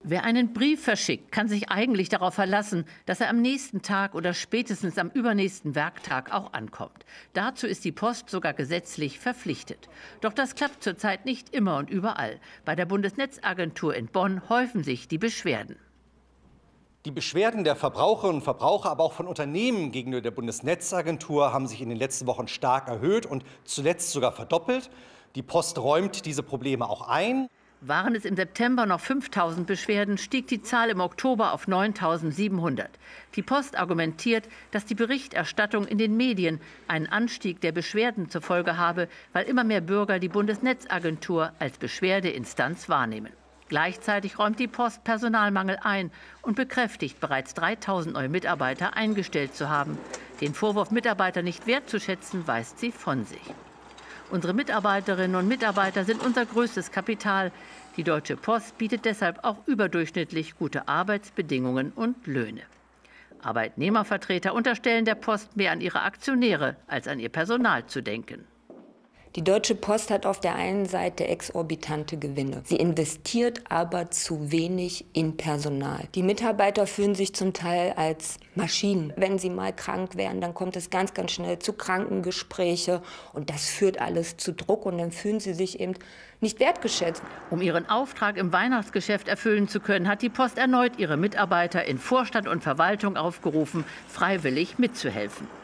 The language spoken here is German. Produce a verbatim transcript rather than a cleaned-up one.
Wer einen Brief verschickt, kann sich eigentlich darauf verlassen, dass er am nächsten Tag oder spätestens am übernächsten Werktag auch ankommt. Dazu ist die Post sogar gesetzlich verpflichtet. Doch das klappt zurzeit nicht immer und überall. Bei der Bundesnetzagentur in Bonn häufen sich die Beschwerden. Die Beschwerden der Verbraucherinnen und Verbraucher, aber auch von Unternehmen gegenüber der Bundesnetzagentur haben sich in den letzten Wochen stark erhöht und zuletzt sogar verdoppelt. Die Post räumt diese Probleme auch ein. Waren es im September noch fünftausend Beschwerden, stieg die Zahl im Oktober auf neuntausendsiebenhundert. Die Post argumentiert, dass die Berichterstattung in den Medien einen Anstieg der Beschwerden zur Folge habe, weil immer mehr Bürger die Bundesnetzagentur als Beschwerdeinstanz wahrnehmen. Gleichzeitig räumt die Post Personalmangel ein und bekräftigt, bereits dreitausend neue Mitarbeiter eingestellt zu haben. Den Vorwurf, Mitarbeiter nicht wertzuschätzen, weist sie von sich. Unsere Mitarbeiterinnen und Mitarbeiter sind unser größtes Kapital. Die Deutsche Post bietet deshalb auch überdurchschnittlich gute Arbeitsbedingungen und Löhne. Arbeitnehmervertreter unterstellen der Post, mehr an ihre Aktionäre als an ihr Personal zu denken. Die Deutsche Post hat auf der einen Seite exorbitante Gewinne. Sie investiert aber zu wenig in Personal. Die Mitarbeiter fühlen sich zum Teil als Maschinen. Wenn sie mal krank werden, dann kommt es ganz, ganz schnell zu Krankengespräche. Und das führt alles zu Druck. Und dann fühlen sie sich eben nicht wertgeschätzt. Um ihren Auftrag im Weihnachtsgeschäft erfüllen zu können, hat die Post erneut ihre Mitarbeiter in Vorstand und Verwaltung aufgerufen, freiwillig mitzuhelfen.